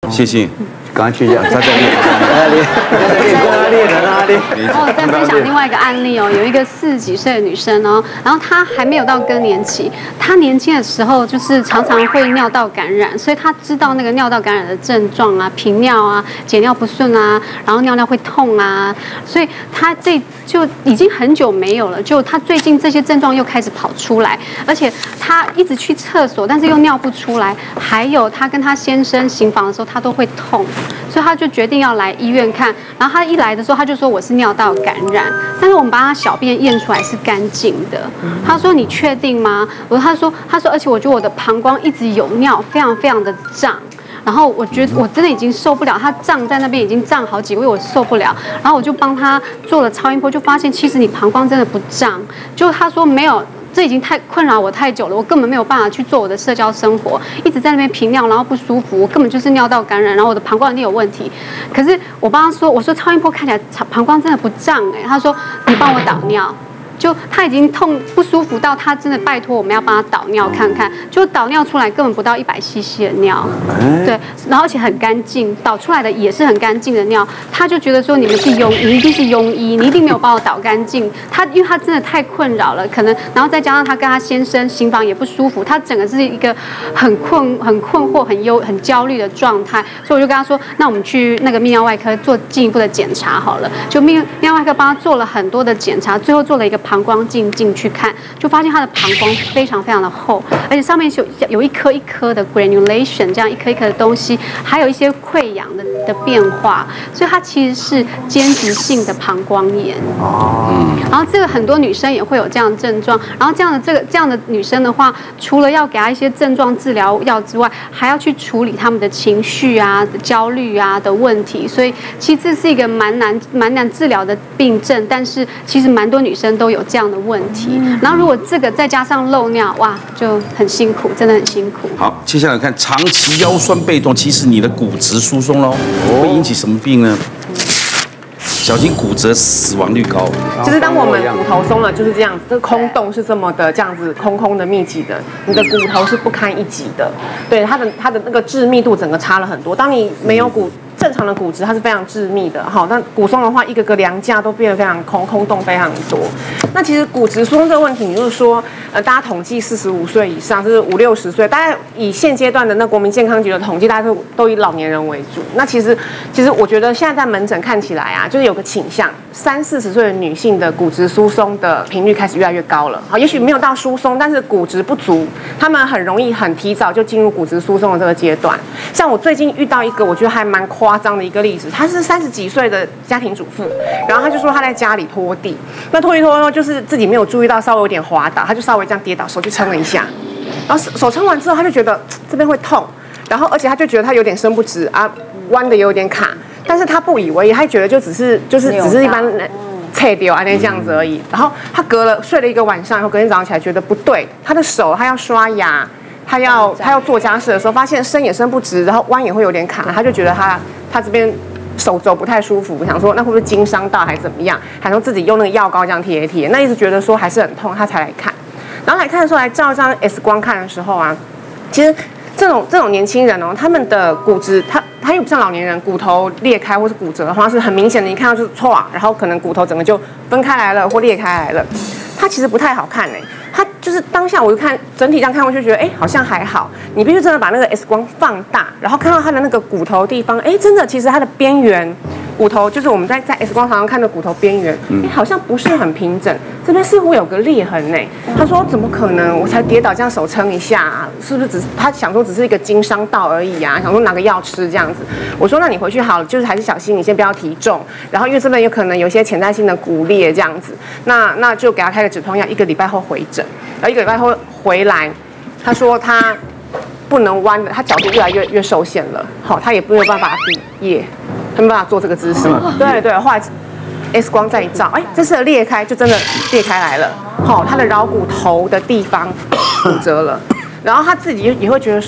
谢谢。 赶快去一下，他在练， 然后我再分享另外一个案例哦，有一个40几岁的女生哦，然后她还没有到更年期，她年轻的时候就是常常会尿道感染，所以她知道那个尿道感染的症状啊，频尿啊，解尿不顺啊，然后尿尿会痛啊，所以她这就已经很久没有了，就她最近这些症状又开始跑出来，而且她一直去厕所，但是又尿不出来，还有她跟她先生行房的时候，她都会痛。所以他就决定要来医院看，然后他一来的时候，他就说我是尿道感染，但是我们把他小便验出来是干净的。他说你确定吗？他说，而且我觉得我的膀胱一直有尿，非常非常的胀。然后我觉得我真的已经受不了，他胀在那边已经胀好几个月，我受不了。然后我就帮他做了超音波，就发现其实你膀胱真的不胀，就他说没有。这已经太困扰我太久了，我根本没有办法去做我的社交生活，一直在那边频尿，然后不舒服，我根本就是尿道感染，然后我的膀胱一定有问题。可是我帮他说，我说超音波看起来膀胱真的不胀他说你帮我导尿。就他已经痛不舒服到他真的拜托我们要帮他导尿看看，就导尿出来根本不到100cc 的尿，对，然后而且很干净，导出来的也是很干净的尿，他就觉得说你们是庸医，你一定是庸医，你一定没有帮我导干净。因为他真的太困扰了，可能然后再加上他跟他先生行房也不舒服，他整个是一个很困惑、很焦虑的状态，所以我就跟他说，那我们去那个泌尿外科做进一步的检查好了。就泌尿外科帮他做了很多的检查，最后做了一个膀胱镜进去看，就发现他的膀胱非常非常的厚，而且上面有一颗一颗的 granulation， 这样一颗一颗的东西，还有一些溃疡的变化，所以它其实是间质性的膀胱炎。然后这个很多女生也会有这样的症状，然后这样的女生的话，除了要给她一些症状治疗药之外，还要去处理她们的情绪啊、焦虑啊的问题，所以其实这是一个蛮难治疗的病症，但是其实蛮多女生都有这样的问题。然后如果这个再加上漏尿，哇，就很辛苦，真的很辛苦。 好，接下来看长期腰酸背痛，其实你的骨质疏松喽，会引起什么病呢？小心骨折，死亡率高。 就是当我们骨头松了，就是这样子，这个空洞是这么的这样子空的密集的，你的骨头是不堪一击的。对，它的那个致密度整个差了很多。当你没有正常的骨质，它是非常致密的。好，那骨松的话，一个梁架都变得非常空洞非常多。那其实骨质疏松这个问题，你就是说，大家统计45岁以上，就是50、60岁，大概以现阶段的那国民健康局的统计，大家都以老年人为主。那其实我觉得现在在门诊看起来啊，就是有个倾向，30、40岁的女性的骨质疏松的频率开始越来越高了。好，也许没有到疏松，但是骨质不足，他们很容易很提早就进入骨质疏松的这个阶段。像我最近遇到一个，我觉得还蛮夸张的一个例子，她是30几岁的家庭主妇，然后她就说她在家里拖地，那拖一拖就是自己没有注意到，稍微有点滑倒，她就稍微这样跌倒，手去撑了一下，然后手撑完之后，她就觉得这边会痛，然后而且她就觉得她有点伸不直啊，弯的也有点卡，但是她不以为意，她觉得只是一般切掉啊那这样子而已。然后她睡了一个晚上以后，隔天早上起来觉得不对，她的手她要刷牙。他要做家事的时候，发现伸也伸不直，然后弯也会有点卡，他就觉得他这边手肘不太舒服，想说那会不会经伤到还是怎么样，还说自己用那个药膏这样贴一贴，那一直觉得说还是很痛，他才来看。然后来看的时候，来照一张 X 光看的时候啊，其实这种年轻人哦，他们的骨质他又不像老年人骨头裂开或是骨折的话是很明显的，一看到就是唰，然后可能骨头整个就分开来了或裂开来了，它其实不太好看它就是当下我就看整体这样看过去，觉得好像还好。你必须真的把那个 X 光放大，然后看到它的那个骨头地方，真的其实它的边缘骨头就是我们在 X 光常常看的骨头边缘，好像不是很平整，这边似乎有个裂痕他说怎么可能？我才跌倒这样手撑一下，是不是他想说只是一个经伤到而已啊？想说拿个药吃这样子。我说那你回去好了，就是还是小心，你先不要提重，然后因为这边有可能有一些潜在性的骨裂这样子，那就给他开个止痛药，1个礼拜后回诊。然后1个礼拜后回来，他说他不能弯的，他角度越来越受限了，他也没有办法比耶，他没办法做这个姿势。对，后来 X 光再一照，这次的裂开就真的裂开来了，他的桡骨头的地方骨折了。然后他自己也会觉得说啊，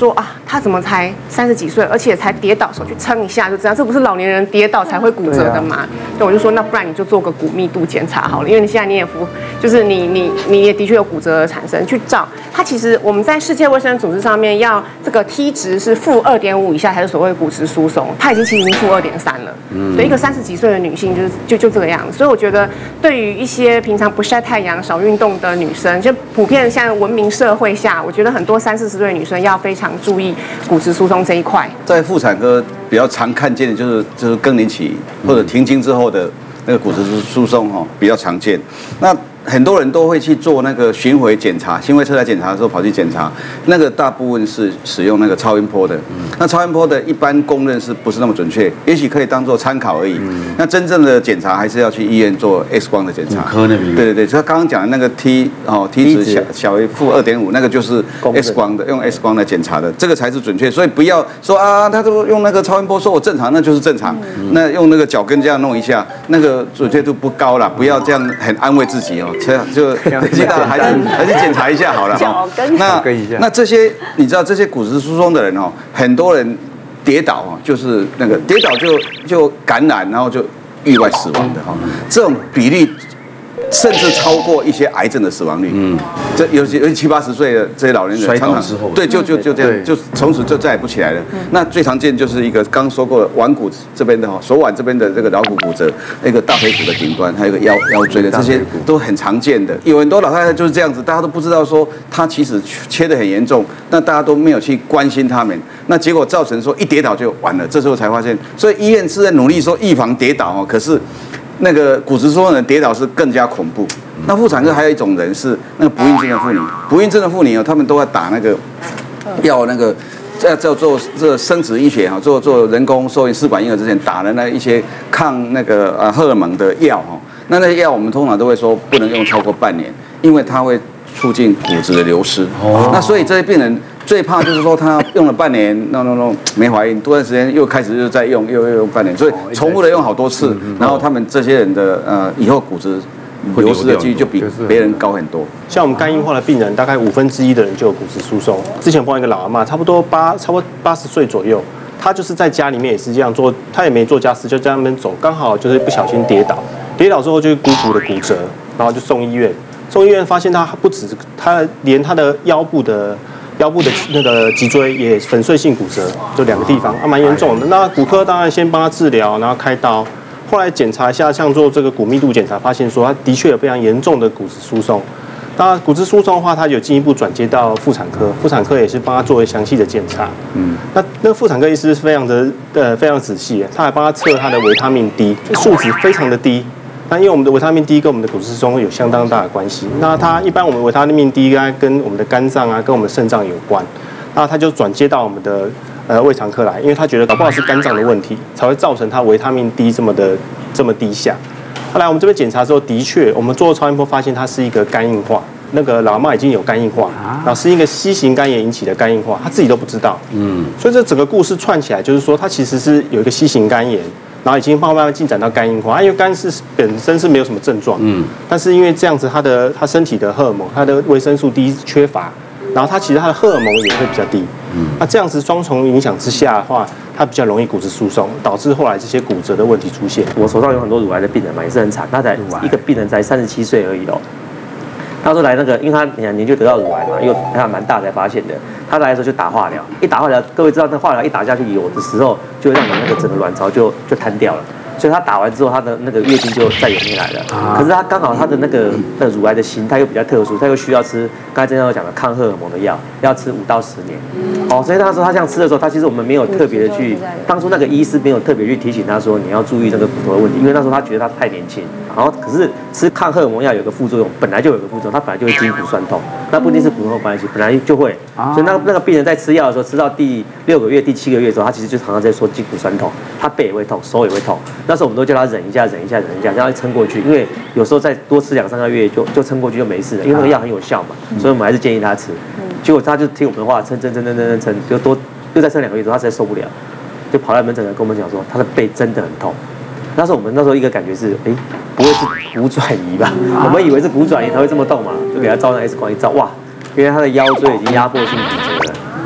他怎么才30几岁，而且才跌倒，手去撑一下就这样，这不是老年人跌倒才会骨折的吗？对，我就说那不然你就做个骨密度检查好了，因为你现在你也就是你也的确有骨折的产生，去照它。其实我们在世界卫生组织上面要这个 T 值是-2.5以下才是所谓骨质疏松，它其实已经-2.3了。所以一个30几岁的女性就这个样子。所以我觉得对于一些平常不晒太阳、少运动的女生，就普遍现在文明社会下，我觉得很多30、40岁的女生要非常注意骨质疏松这一块。 在妇产科比较常看见的就是更年期或者停经之后的那个骨质疏松比较常见。那很多人都会去做那个巡回检查，心肺测来检查的时候跑去检查，那个大部分是使用那个超音波的。那超音波的一般公认是不是那么准确？也许可以当做参考而已。那真正的检查还是要去医院做 X 光的检查。 科那边。 对对对，他刚刚讲的那个 T 值小于-2.5，那个就是 X 光的，用 X 光来检查的，这个才是准确。所以不要说啊，他都用那个超音波说我正常，那就是正常。那用那个脚跟这样弄一下，那个准确度不高啦，不要这样很安慰自己这样就记得还是检查一下好了那这些你知道这些骨质疏松的人很多人跌倒就是那个跌倒就感染，然后就意外死亡的这种比例甚至超过一些癌症的死亡率。这尤其70、80岁的这些老年人， 摔倒之后， 对，就这样，就从此就再也不起来了。那最常见就是一个刚说过腕骨这边的手腕这边的这个桡骨骨折，那个大腿骨的顶端，还有一个腰椎的，这些都很常见的。有很多老太太就是这样子，大家都不知道说她其实切得很严重，那大家都没有去关心他们，那结果造成说一跌倒就完了。这时候才发现，所以医院是在努力说预防跌倒可是那个骨质疏松的人跌倒是更加恐怖。那妇产科还有一种人是那个不孕症的妇女，不孕症的妇女他们都要打那个药，那个叫做这生殖医学做人工受孕试管婴儿之前打的那一些抗那个荷尔蒙的药那些药我们通常都会说不能用超过半年，因为它会促进骨质的流失。那所以这些病人最怕就是说他用了半年没怀孕，多段时间又开始又再用又用半年，所以重复的用好多次，然后他们这些人的以后骨质流失的几率就比别人高很多。 像我们肝硬化的病人，大概1/5的人就有骨质疏松。之前碰到一个老阿嬷，差不多80岁左右，她就是在家里面也是这样做，她也没做家事，就在那边走，刚好就是不小心跌倒，跌倒之后就是股的骨折，然后就送医院。送医院发现她不止，她连她的腰部的那个脊椎也粉碎性骨折，就2个地方蛮严重的。那骨科当然先帮她治疗，然后开刀。后来检查一下，像做这个骨密度检查，发现说他的确有非常严重的骨质疏松。那骨质疏松的话，他有进一步转接到妇产科，妇产科也是帮他做详细的检查。那妇产科医师非常仔细，他还帮他测他的维他命 D 数值非常的低。那因为我们的维他命 D 跟我们的骨质疏松有相当大的关系。那他一般我们维他命 D 跟我们的肝脏跟我们的肾脏有关。那他就转接到我们的胃肠科来，因为他觉得搞不好是肝脏的问题，才会造成他维他命 D 这么低下。后来我们这边检查之后，的确我们做超音波发现它是一个肝硬化，那个老阿嬷已经有肝硬化，然后是一个C型肝炎引起的肝硬化，他自己都不知道。所以这整个故事串起来，就是说他其实是有一个C型肝炎，然后已经慢慢进展到肝硬化，因为肝是本身是没有什么症状，但是因为这样子他身体的荷尔蒙，他的维生素 D 缺乏。然后它其实它的荷尔蒙也会比较低，那这样子双重影响之下的话，它比较容易骨质疏松，导致后来这些骨折的问题出现。 我手上有很多乳癌的病人嘛，也是很惨，他才一个病人才37岁而已他说来那个，因为他2年就得到乳癌嘛，因为他蛮大才发现的。他来的时候就打化疗，一打化疗，各位知道那化疗一打下去，有的时候就会让你那个整个卵巢就瘫掉了。所以他打完之后，他的那个月经就再也没来了。可是他刚好他的那个乳癌的形态又比较特殊，他又需要吃刚才郑教授讲的抗荷尔蒙的药，要吃5到10年。所以那时候他这样吃的时候，他其实我们没有特别的去，当初那个医师没有特别去提醒他说你要注意这个骨头的问题，因为那时候他觉得他太年轻。然后可是吃抗荷尔蒙药有个副作用，本来就有个副作用，他本来就会筋骨酸痛，那不一定是骨头有关系，本来就会。所以那个病人在吃药的时候，吃到第6个月、第7个月的时候，他其实就常常在说筋骨酸痛，他背也会痛，手也会痛。那时候我们都叫他忍一下，让他撑过去，因为有时候再多吃2、3个月就撑过去就没事了，因为那个药很有效嘛，所以我们还是建议他吃。结果他就听我们的话，撑，就又再撑2个月之后，他实在受不了，就跑来门诊来跟我们讲说，他的背真的很痛。那时候我们那时候一个感觉是，不会是骨转移吧？我们以为是骨转移才会这么痛嘛，就给他照那 X 光一照，哇，原来他的腰椎已经压迫性骨折了。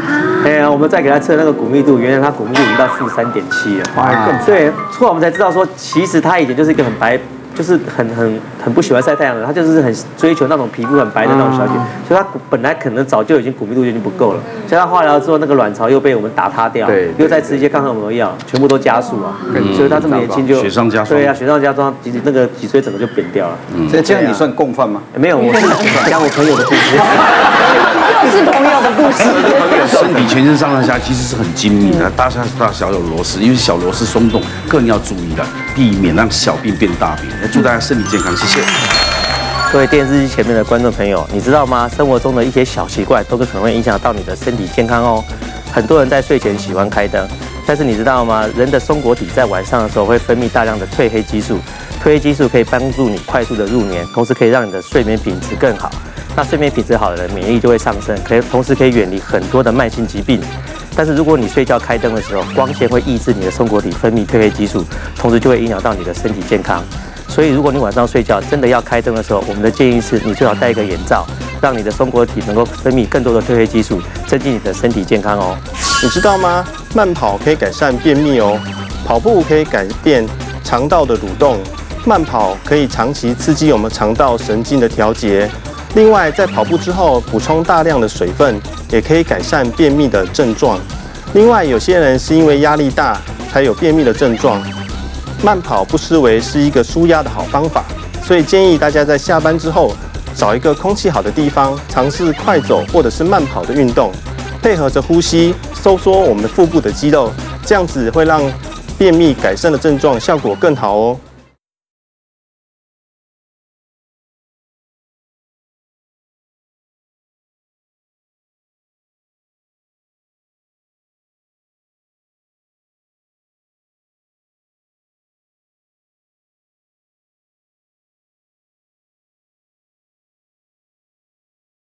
我们再给他测那个骨密度，原来他骨密度已经到-3.7了。对，后来我们才知道说，其实他以前就是一个很白。就是很不喜欢晒太阳的，他就是很追求那种皮肤很白的那种小姐，所以他本来可能早就已经骨密度就已经不够了，加上化疗之后那个卵巢又被我们打塌掉，又再吃一些抗荷尔蒙药，全部都加速啊，所以他这么年轻就雪上加霜。 对啊，雪上加霜，那个脊椎整个就扁掉了。 这样你算共犯吗？ 没有，我是讲我朋友的故事。 又是朋友的故事。 身体全身上下其实是很精密的，大小有螺丝，因为小螺丝松动更要注意了，避免让小病变大病。祝大家身体健康，谢谢。 各位电视机前面的观众朋友，你知道吗？生活中的一些小习惯都可能会影响到你的身体健康哦。很多人在睡前喜欢开灯，但是你知道吗？人的松果体在晚上的时候会分泌大量的褪黑激素，褪黑激素可以帮助你快速的入眠，同时可以让你的睡眠品质更好。那睡眠品质好的人，免疫力就会上升，同时可以远离很多的慢性疾病。但是如果你睡觉开灯的时候，光线会抑制你的松果体分泌褪黑激素，同时就会影响到你的身体健康。所以如果你晚上睡觉真的要开灯的时候，我们的建议是你最好戴一个眼罩，让你的松果体能够分泌更多的褪黑激素，增进你的身体健康哦。 你知道吗？慢跑可以改善便秘哦，跑步可以改变肠道的蠕动，慢跑可以长期刺激我们肠道神经的调节。另外，在跑步之后补充大量的水分，也可以改善便秘的症状。另外，有些人是因为压力大才有便秘的症状，慢跑不失为是一个舒压的好方法。所以建议大家在下班之后，找一个空气好的地方，尝试快走或者是慢跑的运动，配合着呼吸，收缩我们的腹部的肌肉，这样子会让便秘改善的症状效果更好哦。